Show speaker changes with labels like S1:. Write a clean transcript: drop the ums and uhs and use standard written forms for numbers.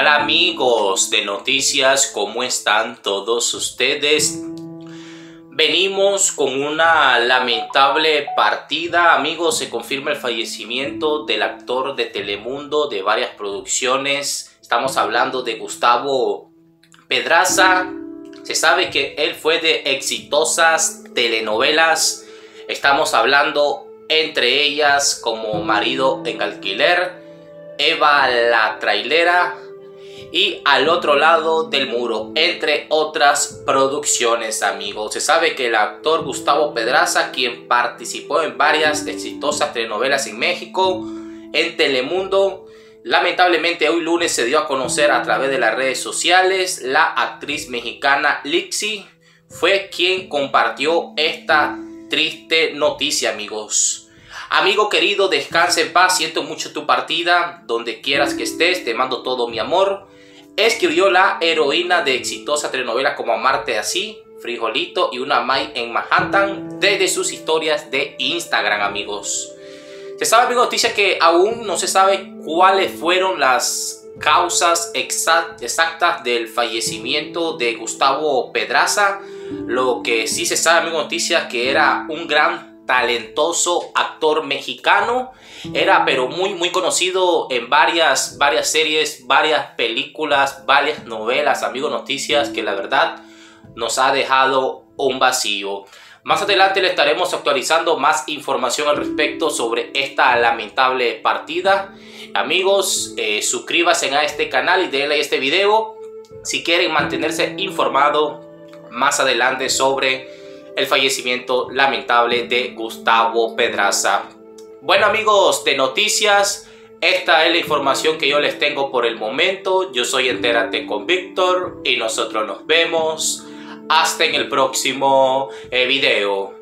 S1: Hola amigos de Noticias, ¿cómo están todos ustedes? Venimos con una lamentable partida, amigos. Se confirma el fallecimiento del actor de Telemundo de varias producciones. Estamos hablando de Gustavo Pedraza. Se sabe que él fue de exitosas telenovelas. Estamos hablando entre ellas como Marido en Alquiler, Eva la Trailera y Al otro lado del muro, entre otras producciones, amigos. Se sabe que el actor Gustavo Pedraza, quien participó en varias exitosas telenovelas en México, en Telemundo, lamentablemente hoy lunes se dio a conocer a través de las redes sociales. La actriz mexicana Lizzy fue quien compartió esta triste noticia, amigos. Amigo querido, descansa en paz, siento mucho tu partida, donde quieras que estés, te mando todo mi amor. Escribió la heroína de exitosas telenovelas como Amarte Así, Frijolito y Una May en Manhattan desde sus historias de Instagram, amigos. Se sabe, amigo, noticia que aún no se sabe cuáles fueron las causas exactas del fallecimiento de Gustavo Pedraza. Lo que sí se sabe, amigo, noticia que era un gran talentoso actor mexicano. Era pero muy conocido en varias series, varias películas, varias novelas, amigos, noticias que la verdad nos ha dejado un vacío. Más adelante le estaremos actualizando más información al respecto sobre esta lamentable partida. Amigos, suscríbanse a este canal y denle a este video si quieren mantenerse informados más adelante sobre el fallecimiento lamentable de Gustavo Pedraza. Bueno, amigos de Noticias, esta es la información que yo les tengo por el momento. Yo soy Entérate con Víctor y nosotros nos vemos hasta en el próximo video.